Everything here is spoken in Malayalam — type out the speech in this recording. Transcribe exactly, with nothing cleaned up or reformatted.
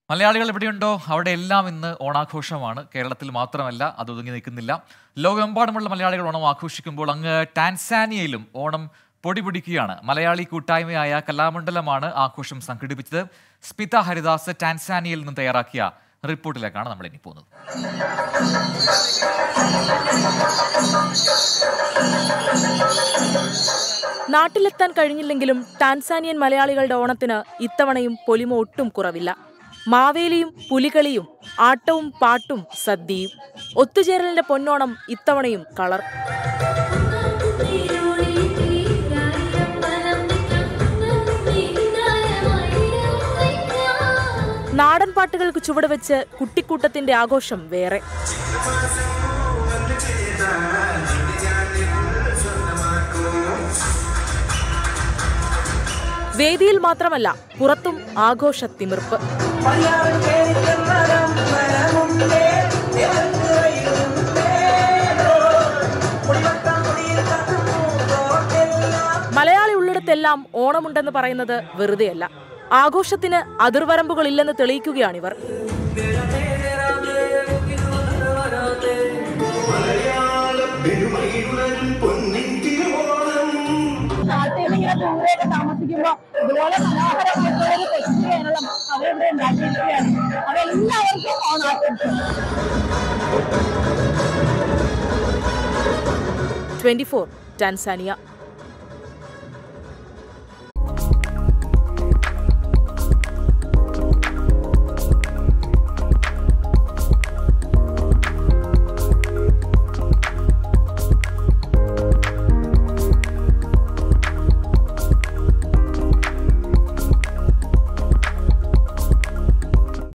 മലയാളികൾ എവിടെയുണ്ടോ അവിടെ എല്ലാം ഇന്ന് ഓണാഘോഷമാണ്. കേരളത്തിൽ മാത്രമല്ല, അത് ഒതുങ്ങി നിൽക്കുന്നില്ല. ലോകമെമ്പാടുമുള്ള മലയാളികൾ ഓണം ആഘോഷിക്കുമ്പോൾ അങ്ങ് ടാൻസാനിയയിലും ഓണം പൊടിപിടിക്കുകയാണ്. മലയാളി കൂട്ടായ്മയായ കലാമണ്ഡലമാണ് ആഘോഷം സംഘടിപ്പിച്ചത്. സ്മിത ഹരിദാസ് ടാൻസാനിയയിൽ നിന്ന് തയ്യാറാക്കിയ റിപ്പോർട്ടിലേക്കാണ് നമ്മൾ ഇനി പോകുന്നത്. നാട്ടിലെത്താൻ കഴിഞ്ഞില്ലെങ്കിലും ടാൻസാനിയൻ മലയാളികളുടെ ഓണത്തിന് ഇത്തവണയും പൊലിമ ഒട്ടും കുറവില്ല. മാവേലിയും പുലികളിയും ആട്ടവും പാട്ടും സദ്യയും ഒത്തുചേരലിന്റെ പൊന്നോണം ഇത്തവണയും കളർ. നാടൻ പാട്ടുകൾക്ക് ചുവടുവെച്ച് കുട്ടിക്കൂട്ടത്തിന്റെ ആഘോഷം വേറെ. വേദിയിൽ മാത്രമല്ല, പുറത്തും ആഘോഷ തിമിർപ്പ്. മലയാളി ഉള്ളിടത്തെല്ലാം ഓണമുണ്ടെന്ന് പറയുന്നത് വെറുതെയല്ല. ആഘോഷത്തിന് അതിർവരമ്പുകളില്ലെന്ന് തെളിയിക്കുകയാണിവർ. താമസിക്കുമ്പോ ഇതുപോലെ മനോഹരമായിട്ടുള്ള ഒരു കൊച്ചു കേരളം അവരിവിടെ ഉണ്ടാക്കിയിരിക്കുകയാണ്. അവരെല്ലാവർക്കും ഓണാഘോഷം. Twenty four Tanzania.